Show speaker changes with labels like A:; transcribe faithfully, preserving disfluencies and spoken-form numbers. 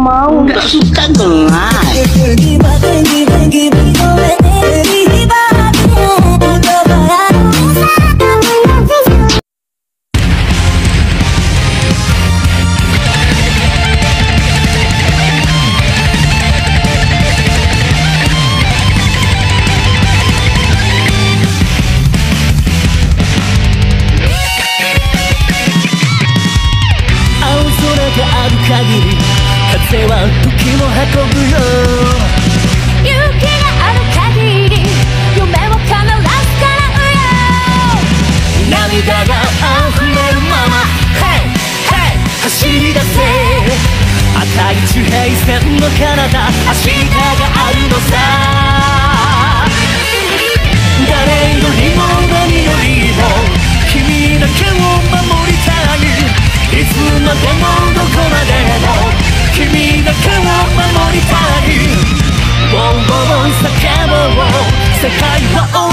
A: mau, nggak suka gelap.
B: 限り風は時を運ぶよ。
C: 勇気がある限り夢を必ず叶うよ。
B: 涙が溢れるまま Hey Hey 走り出せ。赤い地平線の彼方、明日があるのさ。誰よりも何よりも君だけを守りたい。いつまでもどこまでも君だけを守りたい。ボンボン叫ぼう世界は